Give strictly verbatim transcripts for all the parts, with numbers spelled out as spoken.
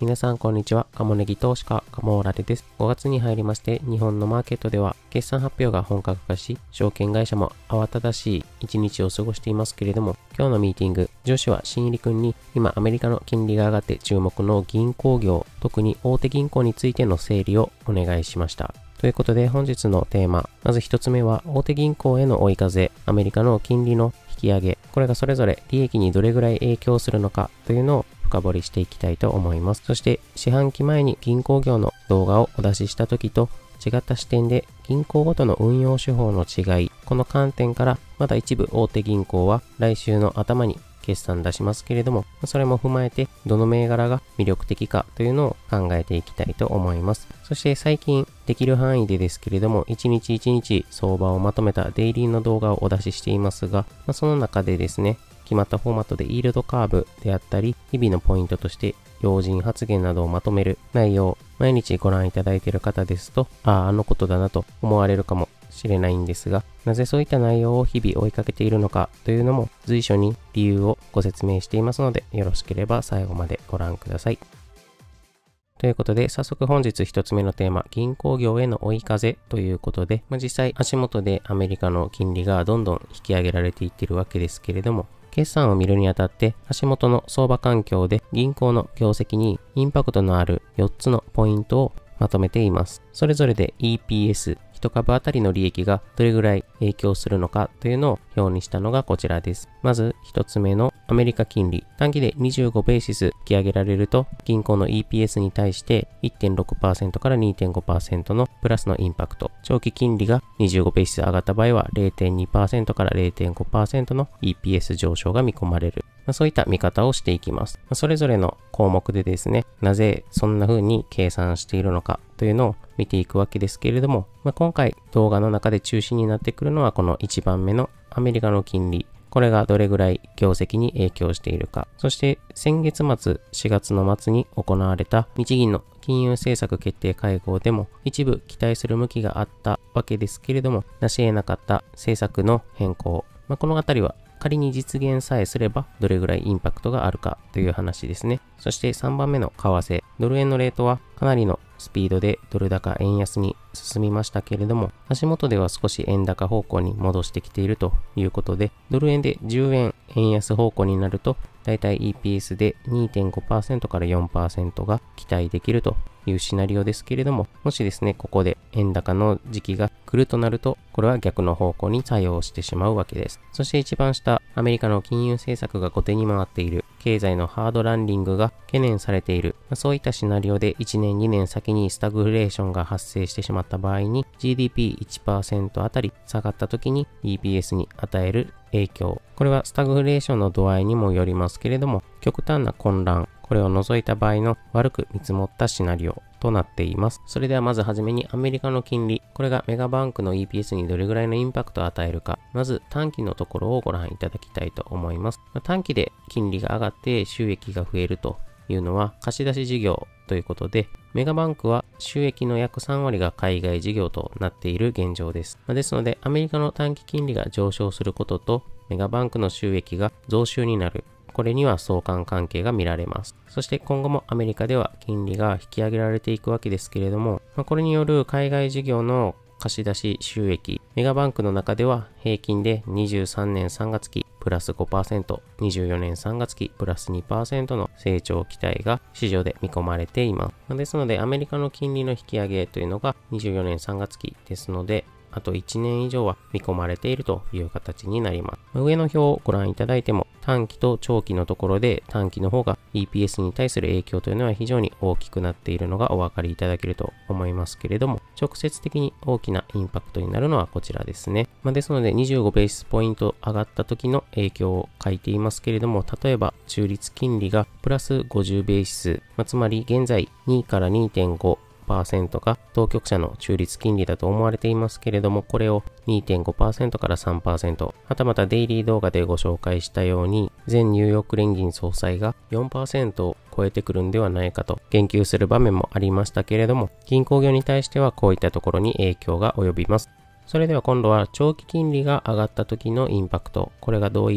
皆さんこんにちは。カモネギ投資家、カモーラテです。ごがつに入りまして、日本のマーケットでは決算発表が本格化し、証券会社も慌ただしい一日を過ごしていますけれども、今日のミーティング、上司は新入り君に今アメリカの金利が上がって注目の銀行業、特に大手銀行についての整理をお願いしました。ということで本日のテーマ、まず一つ目は大手銀行への追い風、アメリカの金利の引き上げ、これがそれぞれ利益にどれぐらい影響するのかというのを深掘りしていきたいと思います。そして四半期前に銀行業の動画をお出しした時と違った視点で銀行ごとの運用手法の違い、この観点からまだ一部大手銀行は来週の頭に決算出しますけれども、それも踏まえてどの銘柄が魅力的かというのを考えていきたいと思います。そして最近できる範囲でですけれども、一日一日相場をまとめたデイリーの動画をお出ししていますが、まあ、その中でですね、決まったフォーマットでイールドカーブであったり、日々のポイントとして要人発言などをまとめる内容、毎日ご覧いただいている方ですと、ああ、あのことだなと思われるかもしれないんですが、なぜそういった内容を日々追いかけているのかというのも随所に理由をご説明していますので、よろしければ最後までご覧ください。ということで、早速本日一つ目のテーマ、銀行業への追い風ということで、まあ、実際足元でアメリカの金利がどんどん引き上げられていっているわけですけれども、決算を見るにあたって足元の相場環境で銀行の業績にインパクトのあるよっつのポイントをまとめています。それぞれで イーピーエス、一株当たりの利益がどれぐらい影響するのかというのを表にしたのがこちらです。まず一つ目のアメリカ金利。短期でにじゅうごベーシス引き上げられると、銀行の イーピーエス に対して いってんろくパーセント から にてんごパーセント のプラスのインパクト。長期金利がにじゅうごベーシス上がった場合は れいてんにパーセント から れいてんごパーセント の イーピーエス 上昇が見込まれる。まあ、そういった見方をしていきます。まあ、それぞれの項目でですね、なぜそんな風に計算しているのかというのを見ていくわけですけれども、まあ、今回動画の中で中心になってくるのはこのいちばんめのアメリカの金利。これがどれぐらい業績に影響しているか。そして先月末、しがつの末に行われた日銀の金融政策決定会合でも一部期待する向きがあったわけですけれども、成し得なかった政策の変更。まあ、このあたりは仮に実現さえすればどれぐらいインパクトがあるかという話ですね。そしてさんばんめの為替。ドル円のレートはかなりのスピードでドル高円安に進みましたけれども、足元では少し円高方向に戻してきているということで、ドル円でじゅうえん円安方向になると、だいたい イーピーエス で にてんごパーセント から よんパーセント が期待できるというシナリオですけれども、もしですね、ここで円高の時期が来るとなると、これは逆の方向に作用してしまうわけです。そして一番下、アメリカの金融政策が後手に回っている、経済のハードランディングが懸念されている、そういったシナリオでいちねんにねん先にスタグフレーションが発生してしまった場合に ジーディーピーいちパーセント あたり下がった時に イーピーエス に与える影響。これはスタグフレーションの度合いにもよりますけれども、極端な混乱、これを除いた場合の悪く見積もったシナリオとなっています。それではまずはじめにアメリカの金利、これがメガバンクの イーピーエス にどれぐらいのインパクトを与えるか、まず短期のところをご覧いただきたいと思います。短期で金利が上がって収益が増えるというのは貸し出し事業ということで、メガバンクは収益の約さんわりが海外事業となっている現状です。ですのでアメリカの短期金利が上昇することとメガバンクの収益が増収になる。これには相関関係が見られます。そして今後もアメリカでは金利が引き上げられていくわけですけれども、これによる海外事業の貸し出し収益、メガバンクの中では平均でにじゅうさんねんさんがつ期プラス ごパーセント、にじゅうよねんさんがつ期プラス にパーセント の成長期待が市場で見込まれています。ですのでアメリカの金利の引き上げというのがにじゅうよねんさんがつ期ですので、あといちねん以上は見込まれているという形になります。上の表をご覧いただいても、短期と長期のところで短期の方が イーピーエス に対する影響というのは非常に大きくなっているのがお分かりいただけると思いますけれども、直接的に大きなインパクトになるのはこちらですね。まあ、ですのでにじゅうごベーシスポイント上がった時の影響を書いていますけれども、例えば中立金利がプラスごじゅうベーシス、まあ、つまり現在にから にてんごパーセント が当局者の中立金利だと思われていますけれども、これを にてんごパーセント から さんパーセント、はたまたデイリー動画でご紹介したように、前ニューヨーク連銀総裁が よんパーセント を超えてくるんではないかと言及する場面もありましたけれども、銀行業に対してはこういったところに影響が及びます。それでは今度は長期金利が上がった時のインパクト、これがどういう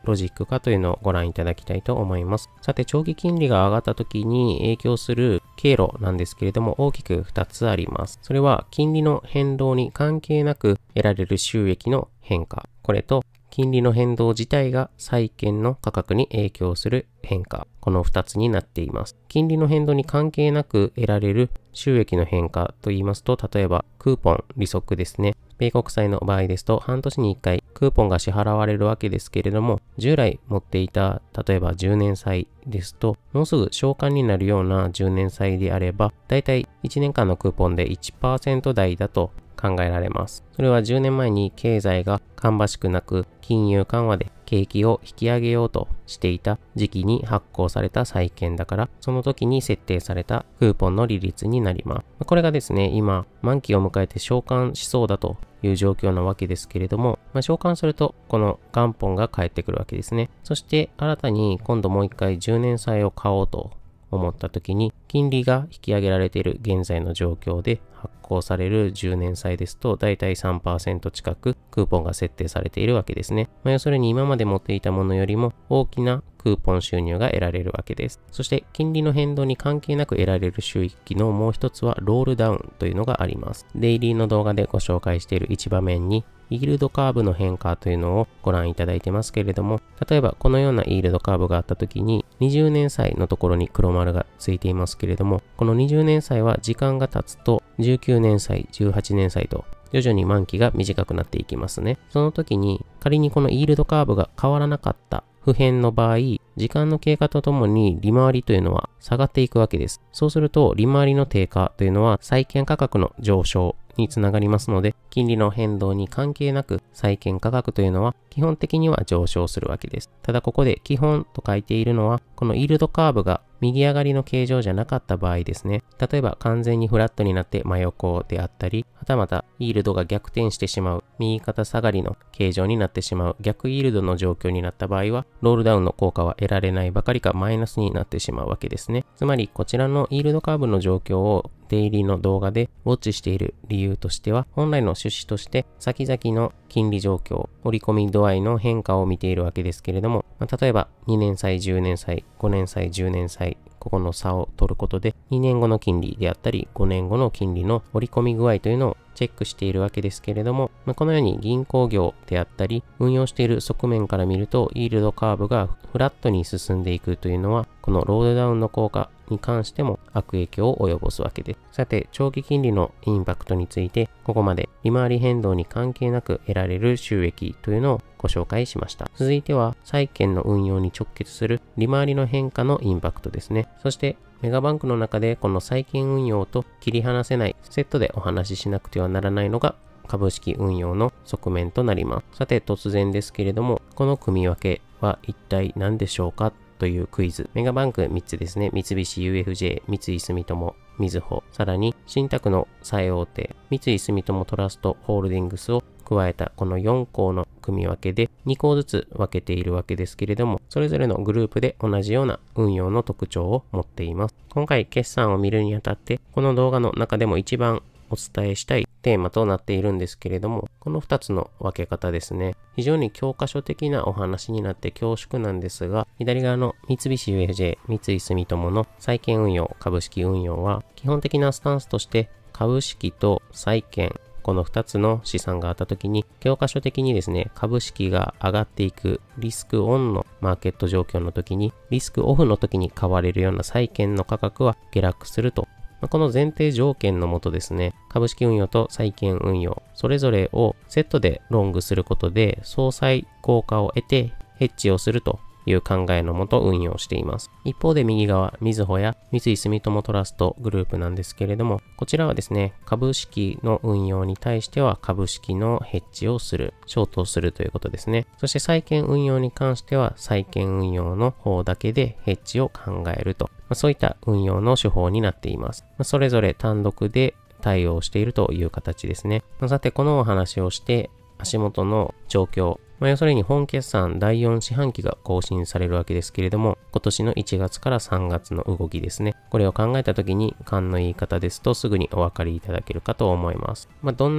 ロジックかというのをご覧いただきたいと思います。さて、長期金利が上がった時に影響する経路なんですけれども、大きくふたつあります。それは金利の変動に関係なく得られる収益の変化。これと金利の変動自体が債券の価格に影響する変化。このふたつになっています。金利の変動に関係なく得られる収益の変化と言いますと、例えばクーポン、利息ですね。米国債の場合ですと半年にいっかいクーポンが支払われるわけですけれども、従来持っていた例えばじゅうねん債ですと、もうすぐ償還になるようなじゅうねん債であれば、だいたいいちねんかんのクーポンで いちパーセント 台だと考えられます。それはじゅうねんまえに経済が芳しくなく、金融緩和で景気を引き上げようとしていた時期に発行された債券だから、その時に設定されたクーポンの利率になります。これがですね、今、満期を迎えて償還しそうだという状況なわけですけれども、まあ、償還すると、この元本が返ってくるわけですね。そして、新たに今度もう一回じゅうねん債を買おうと思った時に、金利が引き上げられている現在の状況で発行されるじゅうねん債ですと、だいたい さんパーセント 近くクーポンが設定されているわけですね。まあ、要するに今まで持っていたものよりも大きなクーポン収入が得られるわけです。そして金利の変動に関係なく得られる収益のもう一つはロールダウンというのがあります。デイリーの動画でご紹介している一場面にイールドカーブの変化というのをご覧いただいてますけれども、例えばこのようなイールドカーブがあった時ににじゅうねん債のところに黒丸がついていますけれども、このにじゅうねん債は時間が経つとじゅうきゅうねん債、じゅうはちねん債と徐々に満期が短くなっていきますね。その時に仮にこのイールドカーブが変わらなかった不変の場合、時間の経過とともに利回りというのは下がっていくわけです。そうすると利回りの低下というのは債券価格の上昇につながりますので、金利の変動に関係なく債券価格というのは基本的には上昇するわけです。ただここで基本と書いているのは、このイールドカーブが右上がりの形状じゃなかった場合ですね。例えば完全にフラットになって真横であったり、はたまたイールドが逆転してしまう、右肩下がりの形状になってしまう逆イールドの状況になった場合は、ロールダウンの効果は得られないばかりかマイナスになってしまうわけですね。つまりこちらのイールドカーブの状況をデイリーの動画でウォッチしている理由としては、本来の趣旨として先々の金利状況、織り込み度合いの変化を見ているわけですけれども、まあ、例えばにねん債、じゅうねん債、ごねん債、じゅうねん債、ここの差を取ることでにねんごの金利であったりごねんごの金利の織り込み具合というのをチェックしているわけですけれども、まあ、このように銀行業であったり運用している側面から見ると、イールドカーブがフラットに進んでいくというのは、このロールダウンの効果に関しても悪影響を及ぼすわけです。さて、長期金利のインパクトについて、ここまで利回り変動に関係なく得られる収益というのをご紹介しました。続いては、債券の運用に直結する利回りの変化のインパクトですね。そして、メガバンクの中でこの債券運用と切り離せないセットでお話ししなくてはならないのが株式運用の側面となります。さて、突然ですけれども、この組み分けは一体何でしょうかというクイズ。メガバンクみっつですね。三菱 ユーエフジェー、三井住友、みずほ、さらに信託の最大手、三井住友トラストホールディングスを加えたこのよん項の組み分けでに項ずつ分けているわけですけれども、それぞれのグループで同じような運用の特徴を持っています。今回決算を見るにあたって、この動画の中でも一番お伝えしたいテーマとなっているんですけれども、このふたつの分け方ですね、非常に教科書的なお話になって恐縮なんですが、左側の三菱 ユーエフジェー、三井住友の債券運用、株式運用は、基本的なスタンスとして株式と債券、このふたつの資産があったときに、教科書的にですね、株式が上がっていくリスクオンのマーケット状況の時に、リスクオフの時に買われるような債券の価格は下落すると。この前提条件のもとですね、株式運用と債券運用、それぞれをセットでロングすることで、相殺効果を得てヘッジをするという考えのもと運用しています。一方で右側、みずほや三井住友トラストグループなんですけれども、こちらはですね、株式の運用に対しては株式のヘッジをする、ショートをするということですね。そして債券運用に関しては債券運用の方だけでヘッジを考えると。そういった運用の手法になっています。それぞれ単独で対応しているという形ですね。さて、このお話をして足元の状況、まあ、要するに本決算だいよん四半期が更新されるわけですけれども、今年のいちがつからさんがつの動きですね。これを考えたときに勘のいい方ですとすぐにお分かりいただけるかと思います。まあ、どんな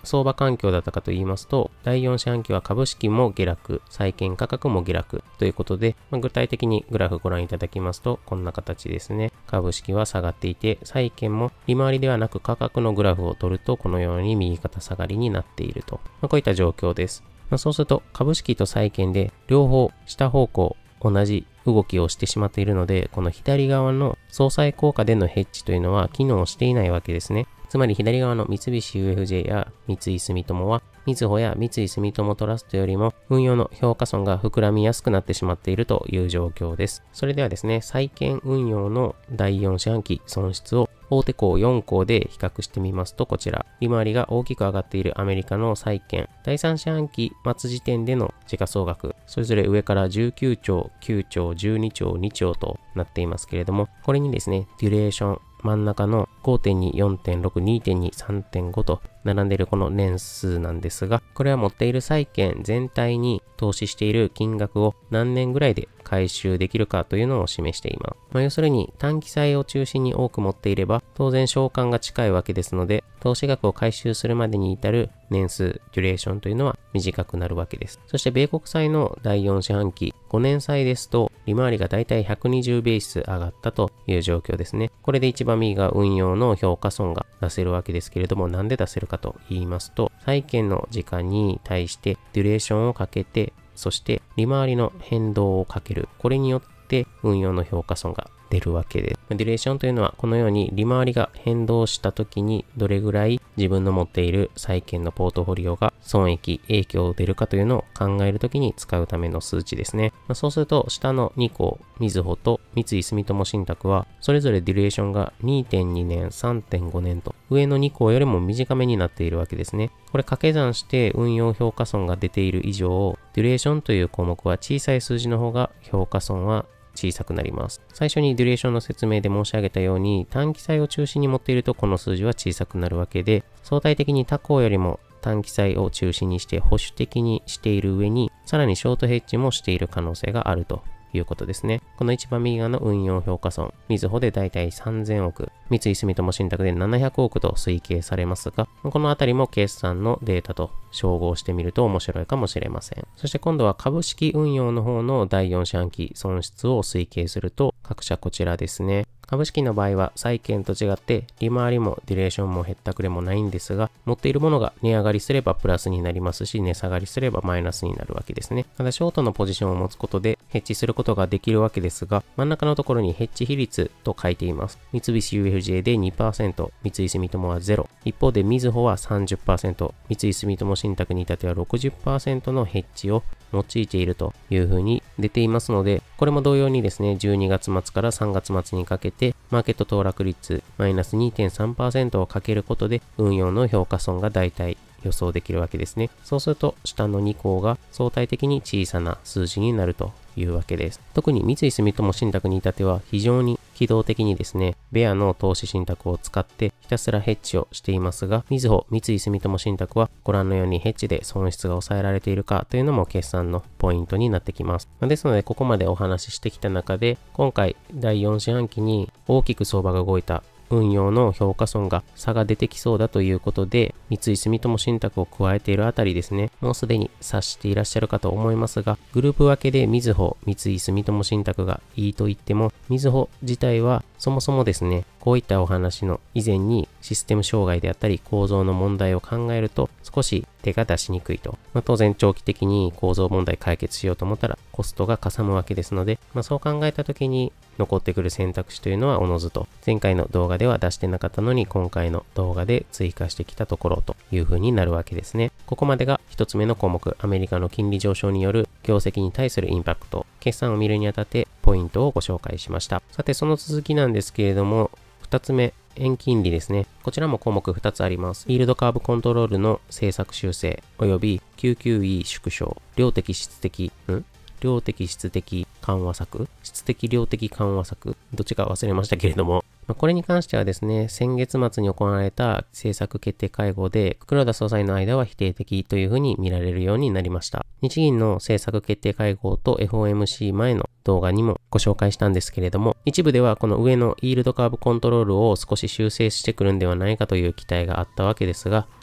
相場環境だったかと言いますと、だいよん四半期は株式も下落、債券価格も下落ということで、まあ、具体的にグラフご覧いただきますと、こんな形ですね。株式は下がっていて、債券も利回りではなく価格のグラフを取ると、このように右肩下がりになっていると。まあ、こういった状況です。まあ、そうすると、株式と債券で両方下方向同じ動きをしてしまっているので、この左側の相殺効果でのヘッジというのは機能していないわけですね。つまり左側の三菱 ユーエフジェー や三井住友は、みずほや三井住友トラストよりも運用の評価損が膨らみやすくなってしまっているという状況です。それではですね、債券運用のだいよん四半期損失を大手行よん行で比較してみますと、こちら、利回りが大きく上がっているアメリカの債券、だいさん四半期末時点での時価総額、それぞれ上からじゅうきゅうちょう、きゅうちょう、じゅうにちょう、にちょうとなっていますけれども、これにですね、デュレーション、真ん中の ごてんに、よんてんろく、にてんに、さんてんご と並んでいるこの年数なんですが、これは持っている債券全体に投資している金額を何年ぐらいで回収できるかというのを示しています。まあ、要するに短期債を中心に多く持っていれば当然償還が近いわけですので、投資額を回収するまでに至る年数、デュレーションというのは短くなるわけです。そして米国債のだいよん四半期、ごねん債ですと利回りがだいたいひゃくにじゅうベーシス上がったという状況ですね。これで一番右が運用の評価損が出せるわけですけれども、なんで出せるかと言いますと、債券の時間に対してデュレーションをかけて、そして利回りの変動をかける。これによって運用の評価損が出るわけです。デュレーションというのはこのように利回りが変動した時にどれぐらい自分の持っている債券のポートフォリオが損益、影響を出るかというのを考えるときに使うための数値ですね。まあ、そうすると下のに行、みずほと三井住友信託はそれぞれデュレーションが にてんにねん、さんてんごねんと上のに行よりも短めになっているわけですね。これ掛け算して運用評価損が出ている以上、デュレーションという項目は小さい数字の方が評価損は小さくなります。最初にデュレーションの説明で申し上げたように、短期債を中心に持っているとこの数字は小さくなるわけで、相対的に他行よりも短期債を中心にして保守的にしている上に、さらにショートヘッジもしている可能性があるということですね。この一番右側の運用評価損、みずほでだいたいさんぜんおく、三井住友信託でななひゃくおくと推計されますが、このあたりも決算のデータと照合してみると面白いかもしれません。そして今度は株式運用の方のだいよん四半期損失を推計すると、各社こちらですね。株式の場合は債券と違って利回りもデュレーションもへったくれもないんですが、持っているものが値上がりすればプラスになりますし、値下がりすればマイナスになるわけですね。ただショートのポジションを持つことでヘッジすることができるわけですが、真ん中のところにヘッジ比率と書いています。三菱 ユーエフジェー で にパーセント、三井住友はゼロ。一方でみずほは さんじゅっパーセント、三井住友信託に至っては ろくじゅっパーセント のヘッジを用いているというふうに出ていますので、これも同様にですね、じゅうにがつ末からさんがつ末にかけて、マーケット騰落率マイナス にてんさんパーセント をかけることで、運用の評価損が大体予想できるわけですね。そうすると、下のに項が相対的に小さな数字になるというわけです。特に三井住友信託に至っては非常に機動的にですね、ベアの投資信託を使ってひたすらヘッジをしていますが、みずほ、三井住友信託はご覧のようにヘッジで損失が抑えられているかというのも決算のポイントになってきます。ですので、ここまでお話ししてきた中で、今回だいよん四半期に大きく相場が動いた運用の評価損が差が出てきそうだということで、三井住友信託を加えているあたりですね、もうすでに察していらっしゃるかと思いますが、グループ分けでみずほ、三井住友信託がいいと言っても、みずほ自体はそもそもですね、こういったお話の以前にシステム障害であったり構造の問題を考えると少し手が出しにくいと。まあ、当然長期的に構造問題解決しようと思ったらコストがかさむわけですので、まあ、そう考えた時に残ってくる選択肢というのはおのずと前回の動画では出してなかったのに今回の動画で追加してきたところという風になるわけですね。ここまでが一つ目の項目、アメリカの金利上昇による業績に対するインパクト、決算を見るにあたってポイントをご紹介しました。さてその続きなんですけれども、二つ目、円金利ですね。こちらも項目ふたつあります。イールドカーブコントロールの政策修正及び キューキューイー 縮小、量的質的、ん量的質的緩和策質的量的緩和策どっちか忘れましたけれども、まあ、これに関してはですね、先月末に行われた政策決定会合で黒田総裁の間は否定的というふうに見られるようになりました。日銀の政策決定会合と エフオーエムシー 前の動画にもご紹介したんですけれども、一部ではこの上のイールドカーブコントロールを少し修正してくるんではないかという期待があったわけですが、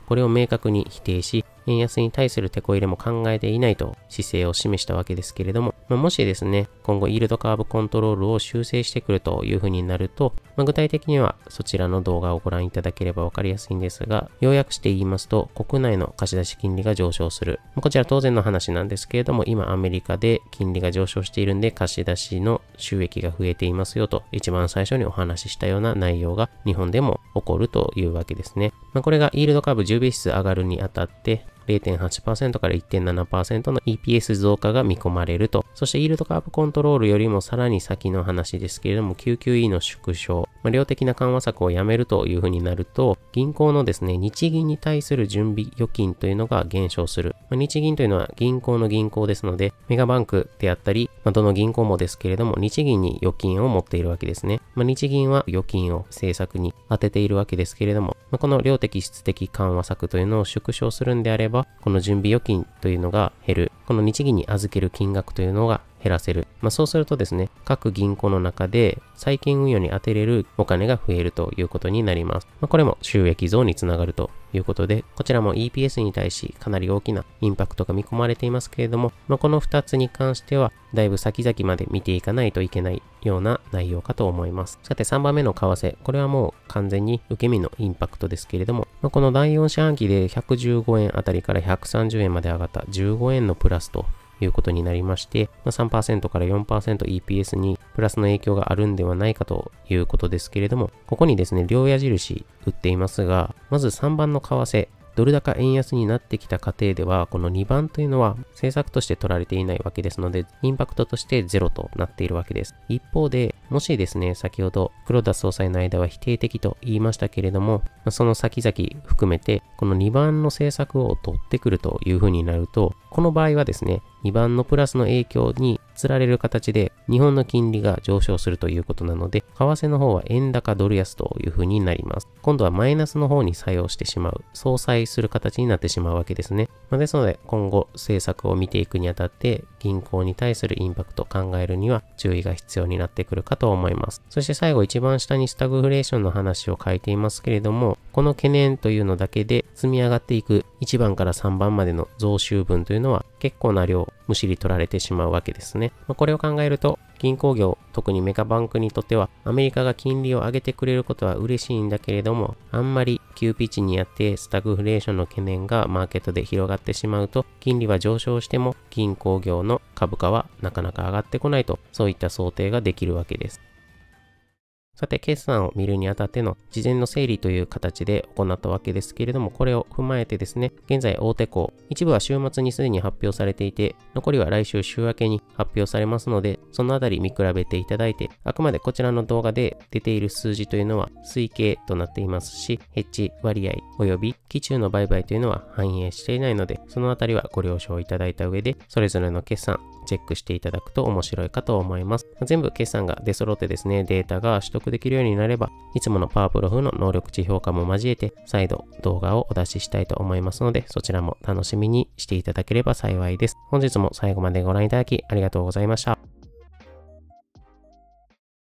これを明確に否定し、円安に対するテこ入れも考えていないと姿勢を示したわけですけれども、まあ、もしですね、今後イールドカーブコントロールを修正してくるというふうになると、まあ、具体的にはそちらの動画をご覧いただければわかりやすいんですが、要約して言いますと、国内の貸し出し金利が上昇する。こちら当然の話なんですけれども、今アメリカで金利が上昇しているんで、貸し出しの収益が増えていますよと、一番最初にお話ししたような内容が日本でも起こるというわけですね。まあ、これがイールドカーブじゅうベーシス上がるにあたって、ゼロてんはちパーセント から いってんななパーセント の イーピーエス 増加が見込まれると。そしてイールドカーブコントロールよりもさらに先の話ですけれども キューキューイー の縮小、まあ、量的な緩和策をやめるというふうになると、銀行のですね、日銀に対する準備預金というのが減少する。まあ、日銀というのは銀行の銀行ですので、メガバンクであったり、まあ、どの銀行もですけれども、日銀に預金を持っているわけですね。まあ、日銀は預金を政策に当てているわけですけれども、まあ、この量的質的緩和策というのを縮小するんであれば、この準備預金というのが減る。この日銀に預ける金額というのが減らせる。まあ、そうするとですね、各銀行の中で債券運用に充てれるお金が増えるということになります。まあ、これも収益増につながるということで、こちらも イーピーエス に対しかなり大きなインパクトが見込まれていますけれども、まあ、このふたつに関してはだいぶ先々まで見ていかないといけないような内容かと思います。さてさんばんめの為替、これはもう完全に受け身のインパクトですけれども、まあ、このだいよん四半期でひゃくじゅうごえんあたりからひゃくさんじゅうえんまで上がったじゅうごえんのプラスということになりまして、まあ、さんパーセント から よんパーセント イーピーエス にプラスの影響があるんではないかということですけれども、ここにですね、両矢印打っていますが、まずさんばんの為替、ドル高円安になってきた過程では、このにばんというのは政策として取られていないわけですので、インパクトとしてゼロとなっているわけです。一方で、もしですね、先ほど黒田総裁の間は否定的と言いましたけれども、その先々含めて、このにばんの政策を取ってくるというふうになると、この場合はですね、にばんのプラスの影響につられる形で日本の金利が上昇するということなので、為替の方は円高ドル安というふうになります。今度はマイナスの方に作用してしまう、相殺する形になってしまうわけですね。まあ、ですので今後政策を見ていくにあたって銀行に対するインパクトを考えるには注意が必要になってくるかと思います。そして最後一番下にスタグフレーションの話を書いていますけれども、この懸念というのだけで積み上がっていくいちばんからさんばんまでの増収分というのは結構な量むしり取られてしまうわけですね。まあ、これを考えると銀行業、特にメガバンクにとってはアメリカが金利を上げてくれることは嬉しいんだけれども、あんまり急ピッチにやってスタグフレーションの懸念がマーケットで広がってしまうと、金利は上昇しても銀行業の株価はなかなか上がってこないと、そういった想定ができるわけです。さて、決算を見るにあたっての事前の整理という形で行ったわけですけれども、これを踏まえてですね、現在大手行、一部は週末にすでに発表されていて、残りは来週週明けに発表されますので、そのあたり見比べていただいて、あくまでこちらの動画で出ている数字というのは推計となっていますし、ヘッジ割合及び期中の売買というのは反映していないので、そのあたりはご了承いただいた上で、それぞれの決算、チェックしていただくと面白いかと思います。全部決算が出揃ってですね、データが取得できるようになれば、いつものパワープロ風の能力値評価も交えて、再度動画をお出ししたいと思いますので、そちらも楽しみにしていただければ幸いです。本日も最後までご覧いただきありがとうございました。